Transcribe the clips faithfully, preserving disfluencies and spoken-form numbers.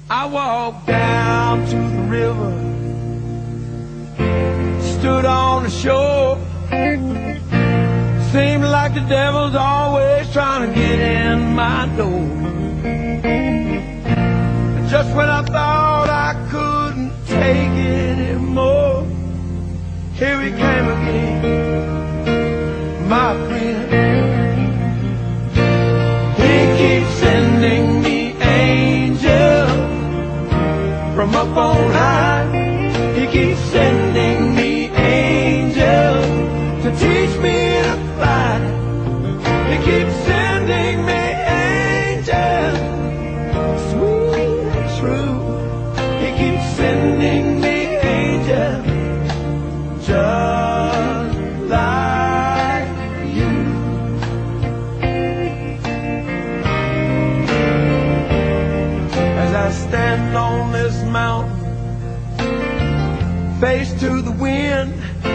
I walked down to the river, stood on the shore. Seemed like the devil's always trying to get in my door. And just when I thought I couldn't take it anymore, here he came again, my friend. He keeps sending me angels from up on high. He keeps sending me angels to teach me to fly. He keeps sending me angels, sweet and true. He keeps sending me angels, just like you. As I stand on this mountain, face to the wind,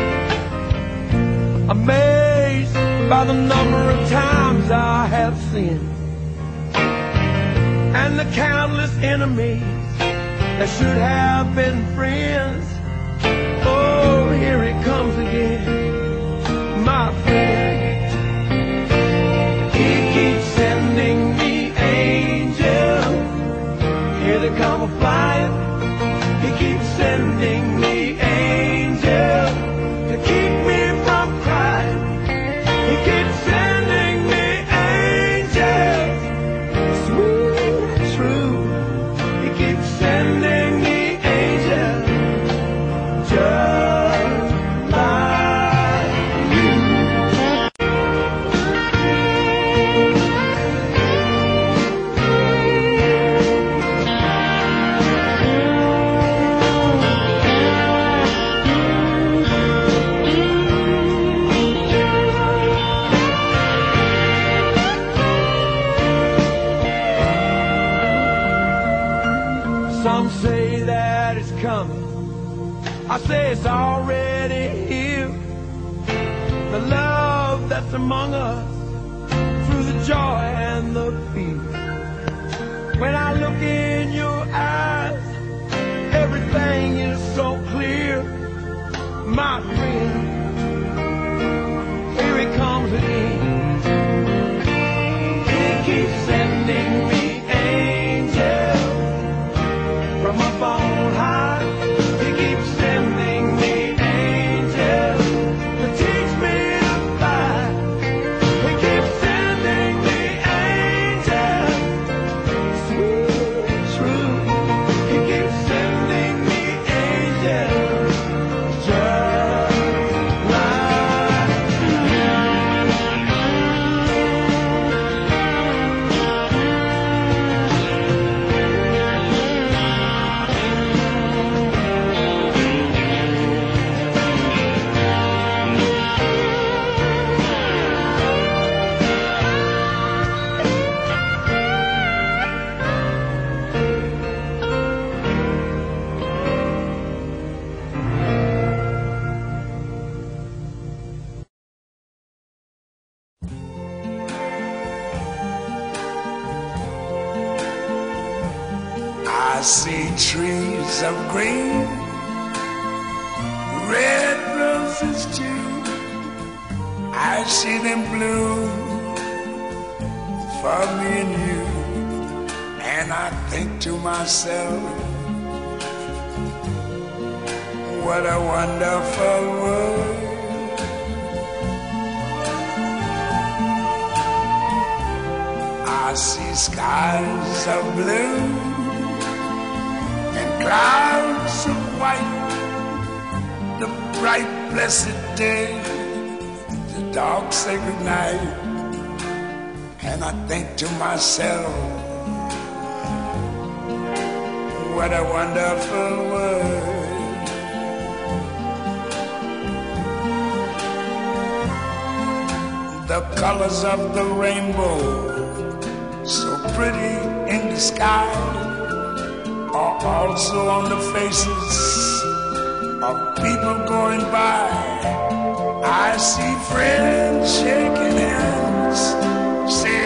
amazed by the number of times I have sinned, and the countless enemies that should have been friends. Oh, here it comes again, my friend. He keeps sending me angels, here they come a-flying. He keeps sending me angels to keep me from crying. He keeps sending me angels, sweet and true. He keeps sending me angels, just like you. Some say that it's coming, I say it's already here. The love that's among us, through the joy and the fear. When I look in your eyes, everything is so clear, my friend. Here he comes again. He keeps sending me angels from up on high. He keeps sending me angels to teach me to fly. He keeps sending me angels, sweet and true. He keeps sending me angels, just like you. I see trees of green, red roses too. I see them bloom for me and you. And I think to myself, what a wonderful world. I see skies of blue and clouds of white, the bright blessed day, the dark sacred night. And I think to myself, what a wonderful world. The colors of the rainbow, so pretty in the sky, are also on the faces of people going by. I see friends shaking hands, saying